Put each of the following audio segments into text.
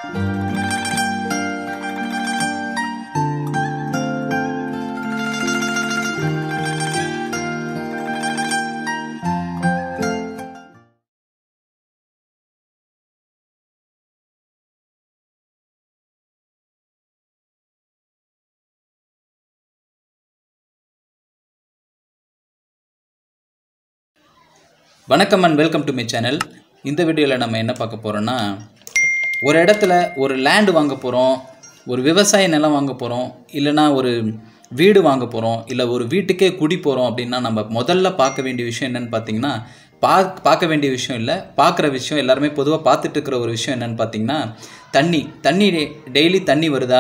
வணக்கம் and welcome to my channel. இந்த வீடியோவில் நம்ம என்ன பார்க்க போகிறோன்னா, ஒரு இடத்துல ஒரு லேண்டு வாங்க போகிறோம், ஒரு விவசாய நிலம் வாங்க போகிறோம், இல்லைனா ஒரு வீடு வாங்க போகிறோம், இல்லை ஒரு வீட்டுக்கே குடி போகிறோம் அப்படின்னா நம்ம முதல்ல பார்க்க வேண்டிய விஷயம் என்னென்னு பார்த்தீங்கன்னா, பார்க்க வேண்டிய விஷயம் இல்லை, பார்க்குற விஷயம், எல்லாருமே பொதுவாக பார்த்துட்டு இருக்கிற ஒரு விஷயம் என்னென்னு பார்த்தீங்கன்னா, தண்ணி டெய்லி தண்ணி வருதா,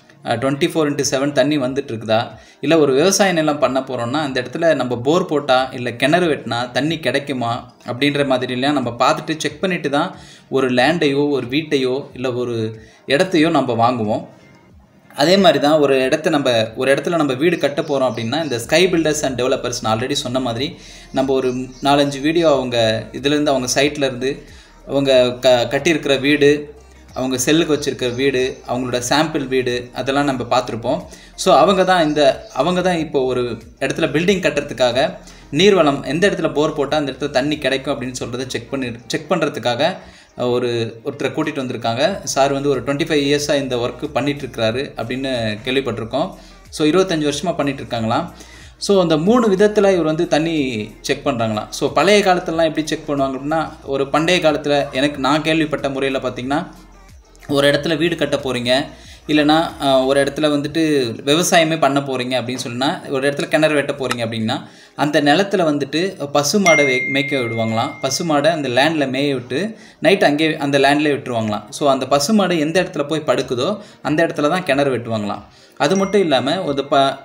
24/7 தண்ணி வந்துட்டுருக்குதா, இல்லை ஒரு விவசாய நிலம் பண்ண போகிறோன்னா அந்த இடத்துல நம்ம போர் போட்டால் இல்லை கிணறு வெட்டினா தண்ணி கிடைக்குமா அப்படின்ற மாதிரிலாம் நம்ம பார்த்துட்டு செக் பண்ணிவிட்டு தான் ஒரு லேண்டையோ ஒரு வீட்டையோ இல்லை ஒரு இடத்தையோ நம்ம வாங்குவோம். அதே மாதிரி தான் ஒரு இடத்துல நம்ம வீடு கட்ட போகிறோம் அப்படின்னா, இந்த ஸ்கை பில்டர்ஸ் அண்ட் டெவலப்பர்ஸ் நான் ஆல்ரெடி சொன்ன மாதிரி நம்ம ஒரு 4-5 வீடியோ அவங்க இதிலேருந்து அவங்க சைட்லேருந்து அவங்க கட்டியிருக்கிற வீடு, அவங்க செல்லுக்கு வச்சுருக்கிற வீடு, அவங்களோட சாம்பிள் வீடு அதெல்லாம் நம்ம பார்த்துருப்போம். ஸோ அவங்க தான் இப்போ ஒரு இடத்துல பில்டிங் கட்டுறதுக்காக நீர்வளம் எந்த இடத்துல போர் போட்டால் அந்த இடத்துல தண்ணி கிடைக்கும் அப்படின்னு சொல்கிறத செக் பண்ணுறதுக்காக ஒருத்தரை கூட்டிகிட்டு வந்திருக்காங்க. சார் வந்து ஒரு 25 இயர்ஸாக இந்த ஒர்க்கு பண்ணிகிட்ருக்கிறாரு அப்படின்னு கேள்விப்பட்டிருக்கோம். ஸோ 25 வருஷமாக பண்ணிகிட்ருக்காங்களாம். ஸோ அந்த 3 விதத்தில் இவர் வந்து தண்ணி செக் பண்ணுறாங்களாம். ஸோ பழைய காலத்துலலாம் எப்படி செக் பண்ணுவாங்க அப்படின்னா, ஒரு பண்டைய காலத்தில் நான் கேள்விப்பட்ட முறையில் பார்த்திங்கன்னா, ஒரு இடத்துல வீடு கட்ட போகிறீங்க, இல்லைனா ஒரு இடத்துல வந்துட்டு விவசாயமே பண்ண போகிறீங்க அப்படின்னு சொன்னால், ஒரு இடத்துல கிணறு வெட்ட போகிறீங்க அப்படின்னா அந்த நிலத்தில் வந்துட்டு பசு மாடை மேய்க்க விடுவாங்களாம். பசு மாடை அந்த லேண்டில் மேய விட்டு நைட் அங்கே அந்த லேண்ட்லேயே விட்டுருவாங்களாம். ஸோ அந்த பசு மாடு எந்த இடத்துல போய் படுக்குதோ அந்த இடத்துல தான் கிணறு வெட்டுவாங்களாம். அது மட்டும் இல்லாமல் ஒரு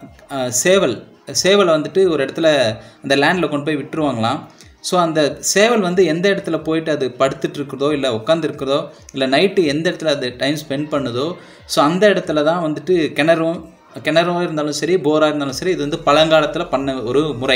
சேவலை வந்துட்டு ஒரு இடத்துல அந்த லேண்டில் கொண்டு போய் விட்டுருவாங்களாம். ஸோ அந்த சேவல் வந்து எந்த இடத்துல போயிட்டு அது படுத்துட்ருக்குதோ இல்லை உட்காந்துருக்குதோ இல்லை நைட்டு எந்த இடத்துல அது டைம் ஸ்பெண்ட் பண்ணுதோ, ஸோ அந்த இடத்துல தான் வந்துட்டு கிணறும் இருந்தாலும் சரி, போராக இருந்தாலும் சரி, இது வந்து பழங்காலத்தில் பண்ண ஒரு முறை.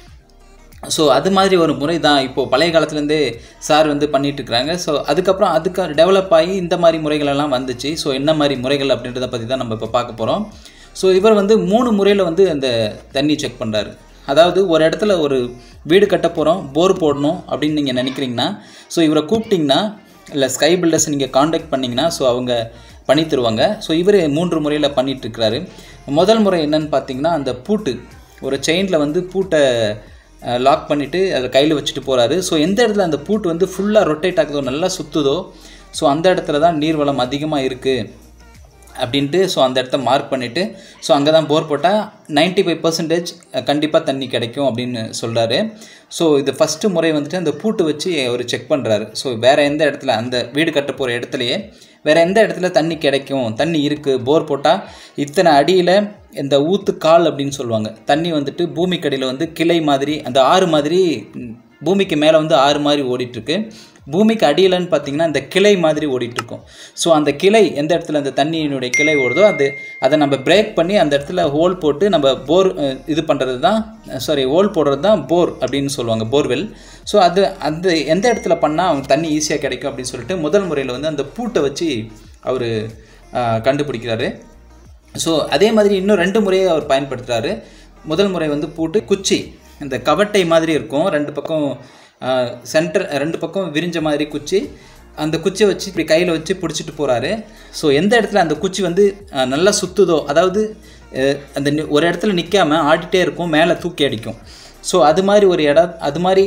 ஸோ அது மாதிரி ஒரு முறை தான் இப்போது பழைய காலத்துலேருந்தே சார் வந்து பண்ணிகிட்ருக்குறாங்க. ஸோ அதுக்கு டெவலப் ஆகி இந்த மாதிரி முறைகளெல்லாம் வந்துச்சு. ஸோ என்ன மாதிரி முறைகள் அப்படின்றத பற்றி தான் நம்ம இப்போ பார்க்க போகிறோம். ஸோ இவர் வந்து 3 முறையில் வந்து அந்த தண்ணி செக் பண்ணுறாரு. அதாவது ஒரு இடத்துல ஒரு வீடு கட்ட போகிறோம், போர் போடணும் அப்படின்னு நீங்கள் நினைக்கிறீங்கன்னா, ஸோ இவரை கூப்பிட்டிங்கன்னா இல்லை ஸ்கை பில்டர்ஸ் நீங்கள் காண்டாக்ட் பண்ணிங்கன்னா ஸோ அவங்க பண்ணி தருவாங்க. ஸோ இவர் 3 முறையில் பண்ணிகிட்ருக்கிறாரு. முதல் முறை என்னென்னு பார்த்தீங்கன்னா, அந்த பூட்டு ஒரு செயினில் வந்து பூட்டை லாக் பண்ணிவிட்டு அதை கையில் வச்சுட்டு போகிறாரு. ஸோ எந்த இடத்துல அந்த பூட்டு வந்து ஃபுல்லாக ரொட்டேட் ஆகுதோ, நல்லா சுற்றுதோ, ஸோ அந்த இடத்துல தான் நீர்வளம் அதிகமாக இருக்குது அப்படின்ட்டு ஸோ அந்த இடத்த மார்க் பண்ணிவிட்டு ஸோ அங்கே தான் போர் போட்டால் 95% கண்டிப்பாக தண்ணி கிடைக்கும் அப்படின்னு சொல்கிறாரு. ஸோ இது ஃபஸ்ட்டு முறை வந்துட்டு அந்த பூட்டு வச்சு அவர் செக் பண்ணுறாரு. ஸோ வேறு எந்த இடத்துல அந்த வீடு கட்ட போகிற இடத்துலையே வேறு எந்த இடத்துல தண்ணி கிடைக்கும், தண்ணி இருக்குது, போர் போட்டால் இத்தனை அடியில் இந்த ஊத்துக்கால் அப்படின்னு சொல்லுவாங்க, தண்ணி வந்துட்டு பூமிக்கடியில் வந்து கிளை மாதிரி அந்த ஆறு மாதிரி பூமிக்கு மேலே வந்து ஆறு மாதிரி ஓடிட்டுருக்கு, பூமிக்கு அடியிலன்னு பார்த்தீங்கன்னா இந்த கிளை மாதிரி ஓடிட்டுருக்கும். ஸோ அந்த கிளை எந்த இடத்துல அந்த தண்ணியினுடைய கிளை ஓடுதோ அதை நம்ம பிரேக் பண்ணி அந்த இடத்துல ஹோல் போட்டு நம்ம போர் ஹோல் போடுறது தான் போர் அப்படின்னு சொல்லுவாங்க, போர்வெல். ஸோ அந்த எந்த இடத்துல பண்ணால் அவங்க தண்ணி ஈஸியாக கிடைக்கும் அப்படின்னு சொல்லிட்டு முதல் முறையில் வந்து அந்த பூட்டை வச்சு அவர் கண்டுபிடிக்கிறாரு. ஸோ அதே மாதிரி இன்னும் 2 முறையை அவர் பயன்படுத்துகிறாரு. முதல் முறை வந்து பூட்டு, குச்சி, இந்த கவட்டை மாதிரி இருக்கும், 2 பக்கம் சென்டர் 2 பக்கம் விரிஞ்ச மாதிரி குச்சி, அந்த குச்சியை வச்சு இப்படி கையில் வச்சு பிடிச்சிட்டு போகிறாரு. ஸோ எந்த இடத்துல அந்த குச்சி வந்து நல்லா சுற்றுதோ, அதாவது அந்த ஒரு இடத்துல நிற்காமல் ஆடிட்டே இருக்கும், மேலே தூக்கி அடிக்கும். ஸோ அது மாதிரி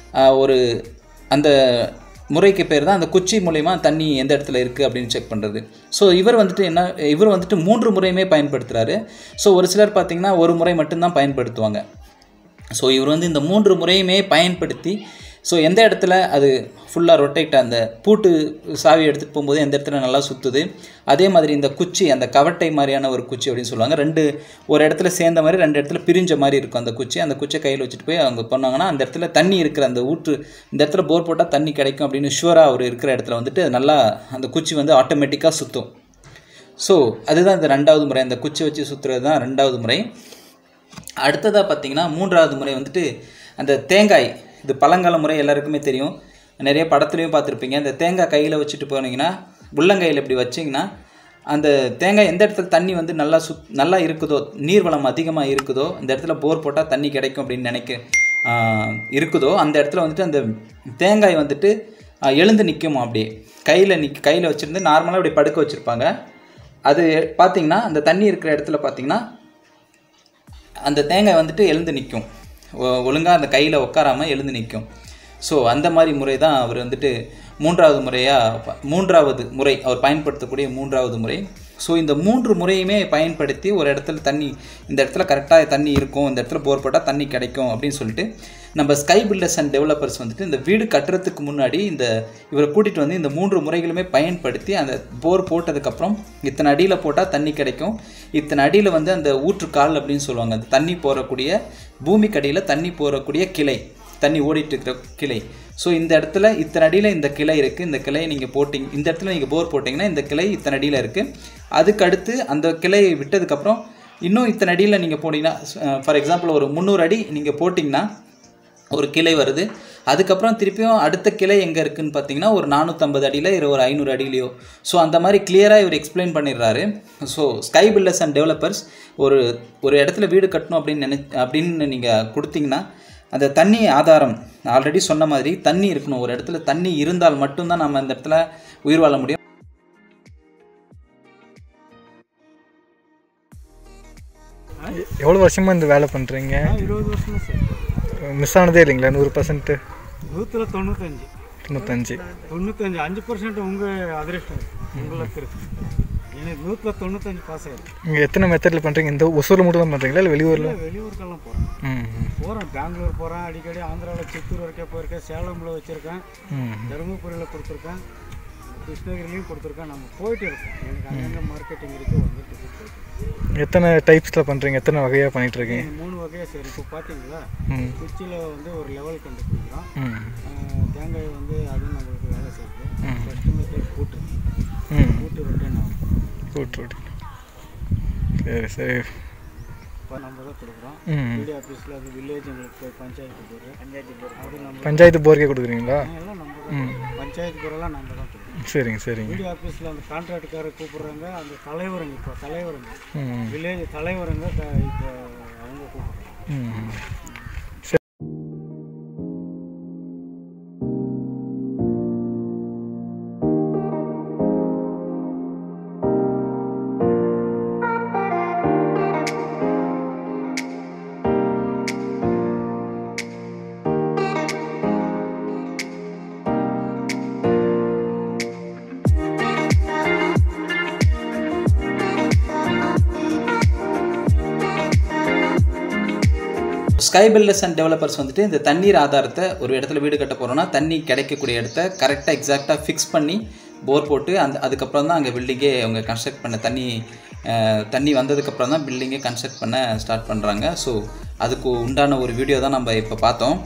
அந்த முறைக்கு பேர் தான் அந்த குச்சி மூலயமா தண்ணி எந்த இடத்துல இருக்குது அப்படின்னு செக் பண்ணுறது. ஸோ இவர் வந்துட்டு 3 முறையுமே பயன்படுத்துகிறாரு. ஸோ ஒரு சிலர் பார்த்திங்கன்னா ஒரு முறை மட்டும்தான் பயன்படுத்துவாங்க. ஸோ இவர் வந்து இந்த 3 முறையுமே பயன்படுத்தி ஸோ எந்த இடத்துல அது ஃபுல்லாக ரொட்டேட், அந்த பூட்டு சாவி எடுத்துகிட்டு போகும்போது எந்த இடத்துல நல்லா சுற்றுது, அதே மாதிரி இந்த குச்சி, அந்த கவட்டை மாதிரியான ஒரு குச்சி அப்படின்னு சொல்லுவாங்க, ஒரு இடத்துல சேர்ந்த மாதிரி 2 இடத்துல பிரிஞ்ச மாதிரி இருக்கும் அந்த குச்சியை கையில் வச்சுட்டு போய் அவங்க பண்ணாங்கன்னா அந்த இடத்துல தண்ணி இருக்கிற அந்த இந்த இடத்துல போர் போட்டால் தண்ணி கிடைக்கும் அப்படின்னு ஷுவராக அவர் இருக்கிற இடத்துல வந்துட்டு நல்லா அந்த குச்சி வந்து ஆட்டோமேட்டிக்காக சுற்றும். ஸோ அதுதான் இந்த 2வது முறை, அந்த குச்சி வச்சு சுற்றுறது தான் 2வது முறை. அடுத்ததாக பார்த்திங்கன்னா 3வது முறை வந்துட்டு அந்த தேங்காய், இது பழங்கால முறை எல்லாருக்குமே தெரியும், நிறைய படத்துலையும் பார்த்துருப்பீங்க. இந்த தேங்காய் கையில் வச்சுட்டு போனீங்கன்னா உள்ளங்கையில் இப்படி வச்சிங்கன்னா அந்த தேங்காய் எந்த இடத்துல தண்ணி வந்து நல்லா இருக்குதோ, நீர்வளம் அதிகமாக இருக்குதோ, இந்த இடத்துல போர் போட்டால் தண்ணி கிடைக்கும் அப்படின்னு இருக்குதோ, அந்த இடத்துல வந்துட்டு அந்த தேங்காய் வந்துட்டு எழுந்து நிற்குமா அப்படியே கையில் வச்சுருந்து நார்மலாக அப்படி படுக்க வச்சுருப்பாங்க. அது பார்த்திங்கன்னா அந்த தண்ணி இருக்கிற இடத்துல பார்த்திங்கன்னா அந்த தேங்காய் வந்துட்டு எழுந்து நிற்கும், ஒழுங்காக அந்த கையில் உட்காராமல் எழுந்து நிற்கும். ஸோ அந்த மாதிரி முறை தான் அவர் வந்துட்டு மூன்றாவது முறை அவர் பயன்படுத்தக்கூடிய 3வது முறை. ஸோ இந்த 3 முறையுமே பயன்படுத்தி ஒரு இடத்துல இந்த இடத்துல கரெக்டாக தண்ணி இருக்கும், இந்த இடத்துல போர் போட்டால் தண்ணி கிடைக்கும் அப்படின்னு சொல்லிட்டு நம்ம ஸ்கை பில்டர்ஸ் அண்ட் டெவலப்பர்ஸ் வந்துட்டு இந்த வீடு கட்டுறதுக்கு முன்னாடி இவரை கூட்டிகிட்டு வந்து இந்த 3 முறைகளுமே பயன்படுத்தி அந்த போர் போட்டதுக்கப்புறம் இத்தனை அடியில் போட்டால் தண்ணி கிடைக்கும், இத்தனை அடியில் வந்து அந்த ஊற்றுக்கால் அப்படின்னு சொல்லுவாங்க, அந்த தண்ணி போகக்கூடிய பூமிக்கு அடியில் தண்ணி போகக்கூடிய கிளை, தண்ணி ஓடிட்டு இருக்கிற கிளை. ஸோ இந்த இடத்துல இத்தனை அடியில் இந்த கிளை இருக்குது, இந்த கிளையை நீங்கள் இந்த இடத்துல நீங்கள் போர் போட்டிங்கன்னா இந்த கிளை இத்தனை அடியில் இருக்குது. அதுக்கடுத்து அந்த கிளையை விட்டதுக்கப்புறம் இன்னும் இத்தனை அடியில் நீங்கள் போட்டிங்கன்னா, ஃபார் எக்ஸாம்பிள் ஒரு 300 அடி நீங்கள் போட்டிங்கன்னா ஒரு கிளை வருது. அதுக்கப்புறம் திருப்பியும் அடுத்த கிளை எங்கே இருக்குதுன்னு பார்த்தீங்கன்னா ஒரு 450 அடியில் ஒரு 500 அடியிலையோ. ஸோ அந்த மாதிரி கிளியராக இவர் எக்ஸ்பிளைன் பண்ணிடுறாரு. So Sky Builders and Developers ஒரு இடத்துல வீடு கட்டணும் அப்படின்னு நீங்கள் கொடுத்தீங்கன்னா அந்த தண்ணி ஆதாரம் ஆல்ரெடி சொன்ன மாதிரி தண்ணி இருக்கணும். ஒரு இடத்துல தண்ணி இருந்தால் மட்டும்தான் நம்ம அந்த இடத்துல உயிர் வாழ முடியும். எவ்வளோ வருஷமாக இந்த வேலை பண்ணுறீங்க? 20 வருஷமா சார். மிஸ் ஆனதே இல்லைங்களா? 100%? 95 5% உங்கள் அதிர்ஷ்டம் உங்களுக்கு இருக்குது. எனக்கு 195 பாஸ் ஆகிருக்கு. நீங்கள் எத்தனை மெத்தடில் பண்ணுறீங்க? இந்த ஒசூரில் மட்டும் தான் பண்ணுறீங்களா இல்லை வெளியூரில்? வெளியூருக்கெல்லாம் போகிறேன், பெங்களூர் போகிறேன், அடிக்கடி ஆந்திராவில் சித்தூர் வரைக்கும் போயிருக்கேன், சேலமில் வச்சுருக்கேன், தருமபுரியில் கொடுத்துருக்கேன், கிருஷ்ணகிரிலையும் கொடுத்துருக்கேன். நம்ம போயிட்டு இருக்கோம். எனக்கு அங்கங்கே மார்க்கெட்டிங் இருக்குது, வந்துட்டு போயிட்டு. எத்தனை டைப்ஸில் பண்ணுறீங்க? எத்தனை வகையாக பண்ணிகிட்ருக்கீங்க? 3 வகையாக சரி. இப்போ பார்த்தீங்களா, குச்சியில் வந்து ஒரு லெவல் கண்டுபிடிக்கிறோம், தேங்காய் வந்து அதுவும் நம்மளுக்கு வேலை செய்யுது. ஃபஸ்ட்டு மெத்தட் கூட்டு 2 நாள் கூட்டு. சரி சரி. இப்போ நம்ம தான் கொடுக்குறோம். வீடியோ ஆஃபீஸில் அது வில்லேஜ் எங்களுக்கு பஞ்சாயத்து போர், அது நம்ம பஞ்சாயத்து போருக்கே கொடுக்குறீங்களா? எல்லாம் நம்ம தான், பஞ்சாயத்து போரெல்லாம் நம்ம தான் கொடுக்குறோம். சரிங்க சரிங்க. வீடியோ ஆஃபீஸில் அந்த கான்ட்ராக்டுக்காரர் கூப்பிட்றாங்க, அந்த தலைவருங்க, இப்போ தலைவருங்க வில்லேஜ் தலைவருங்க, இப்போ அவங்க கூப்பிட்றாங்க. ஸ்கை பில்டர்ஸ் அண்ட் டெவலப்பர்ஸ் வந்துட்டு இந்த தண்ணீர் ஆதாரத்தை ஒரு இடத்துல வீடு கட்ட போகிறோன்னா தண்ணி கிடைக்கக்கூடிய இடத்த கரெக்டாக எக்ஸாக்டாக ஃபிக்ஸ் பண்ணி போர் போட்டு அதுக்கப்புறம் தான் அங்கே பில்டிங்கே அவங்க கன்ஸ்ட்ரக்ட் பண்ண தண்ணி வந்ததுக்கப்புறம் தான் பில்டிங்கே கன்ஸ்ட்ரக்ட் பண்ண ஸ்டார்ட் பண்ணுறாங்க. ஸோ அதுக்கு உண்டான ஒரு வீடியோ தான் நம்ம இப்போ பார்த்தோம்.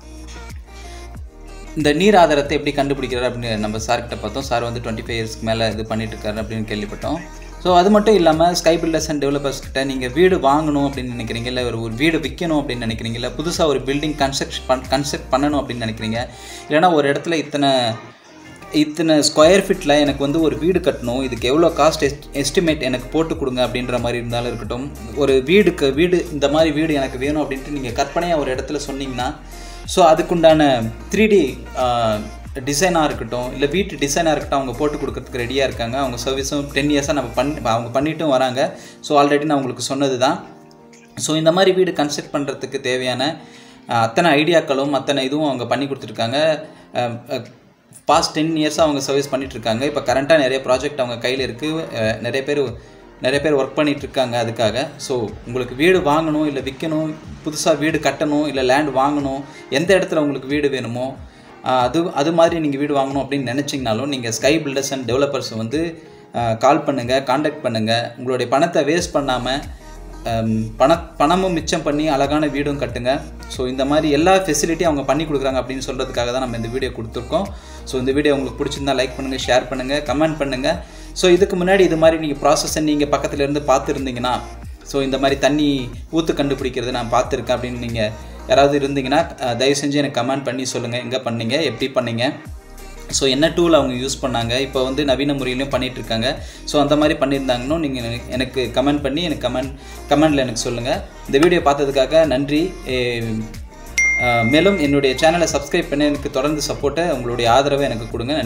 இந்த நீர் ஆதாரத்தை எப்படி கண்டுபிடிக்கிறார் அப்படின்னு நம்ம சார்கிட்ட பார்த்தோம். சார் வந்து 25 இயர்ஸ்க்கு மேலே இது பண்ணிட்டு இருக்காரு அப்படின்னு கேள்விப்பட்டோம். ஸோ அது மட்டும் இல்லாமல் ஸ்கை பில்டர்ஸ் அண்ட் டெவலப்பர்ஸ் கிட்ட நீங்கள் வீடு வாங்கணும் அப்படின்னு நினைக்கிறீங்க, இல்லை ஒரு வீடு விற்கணும் அப்படின்னு நினைக்கிறீங்க, இல்லை புதுசாக ஒரு பில்டிங் கன்ஸ்ட்ரக்ட் பண்ணணும் அப்படின்னு நினைக்கிறீங்க, இல்லைனா ஒரு இடத்துல இத்தனை ஸ்கொயர் ஃபீட்டில் எனக்கு வந்து ஒரு வீடு கட்டணும், இதுக்கு எவ்வளோ காஸ்ட் எஸ்டிமேட் எனக்கு போட்டு கொடுங்க அப்படின்ற மாதிரி இருந்தாலும் இருக்கட்டும், ஒரு வீடு இந்த மாதிரி வீடு எனக்கு வேணும் அப்படின்ட்டு நீங்கள் கற்பனையாக ஒரு இடத்துல சொன்னீங்கன்னா, ஸோ அதுக்குண்டான 3D டிசைனாக இருக்கட்டும், இல்லை வீட்டு டிசைனாக இருக்கட்டும், அவங்க போட்டு கொடுக்கறதுக்கு ரெடியாக இருக்காங்க. அவங்க சர்வீஸும் 10 இயர்ஸாக அவங்க பண்ணிட்டும் வராங்க. ஸோ ஆல்ரெடி நான் உங்களுக்கு சொன்னது தான். ஸோ இந்த மாதிரி வீடு கன்ஸ்ட்ரக்ட் பண்ணுறதுக்கு தேவையான அத்தனை ஐடியாக்களும் இதுவும் அவங்க பண்ணி கொடுத்துருக்காங்க. பாஸ்ட் 10 இயர்ஸாக அவங்க சர்வீஸ் பண்ணிகிட்ருக்காங்க. இப்போ கரண்ட்டாக நிறைய ப்ராஜெக்ட் அவங்க கையில் இருக்குது. நிறைய பேர் ஒர்க் பண்ணிகிட்ருக்காங்க அதுக்காக. ஸோ உங்களுக்கு வீடு வாங்கணும், இல்லை விற்கணும், புதுசாக வீடு கட்டணும், இல்லை லேண்ட் வாங்கணும், எந்த இடத்துல உங்களுக்கு வீடு வேணுமோ அது மாதிரி நீங்கள் வீடு வாங்கணும் அப்படின்னு நினச்சிங்கனாலும் நீங்கள் ஸ்கை பில்டர்ஸ் அண்ட் டெவலப்பர்ஸ் வந்து கால் பண்ணுங்கள், காண்டாக்ட் பண்ணுங்கள். உங்களுடைய பணத்தை வேஸ்ட் பண்ணாமல் பணமும் மிச்சம் பண்ணி அழகான வீடும் கட்டுங்க. ஸோ இந்த மாதிரி எல்லா ஃபெசிலிட்டியும் அவங்க பண்ணி கொடுக்குறாங்க அப்படின்னு சொல்கிறதுக்காக தான் நம்ம இந்த வீடியோ கொடுத்துருக்கோம். ஸோ இந்த வீடியோ உங்களுக்கு பிடிச்சிருந்தா லைக் பண்ணுங்கள், ஷேர் பண்ணுங்கள், கமெண்ட் பண்ணுங்கள். ஸோ இதுக்கு முன்னாடி இது மாதிரி நீங்கள் ப்ராசஸை நீங்கள் பக்கத்தில் இருந்து பார்த்துருந்தீங்கன்னா, ஸோ இந்த மாதிரி தண்ணி ஊற்று கண்டுபிடிக்கிறது நான் பார்த்துருக்கேன் அப்படின்னு நீங்கள் யாராவது இருந்தீங்கன்னா தயவு செஞ்சு எனக்கு கமெண்ட் பண்ணி சொல்லுங்கள், எங்கே பண்ணீங்க, எப்படி பண்ணீங்க. ஸோ என்ன டூல் அவங்க யூஸ் பண்ணாங்க, இப்போ வந்து நவீன முறையிலையும் பண்ணிகிட்ருக்காங்க. ஸோ அந்த மாதிரி பண்ணியிருந்தாங்கன்னு நீங்கள் எனக்கு கமெண்ட் பண்ணி எனக்கு கமெண்டில் எனக்கு சொல்லுங்கள். இந்த வீடியோ பார்த்ததுக்காக நன்றி. மேலும் என்னுடைய சேனலை சப்ஸ்கிரைப் பண்ணி எனக்கு தொடர்ந்து சப்போர்ட்டை உங்களுடைய ஆதரவை எனக்கு கொடுங்க.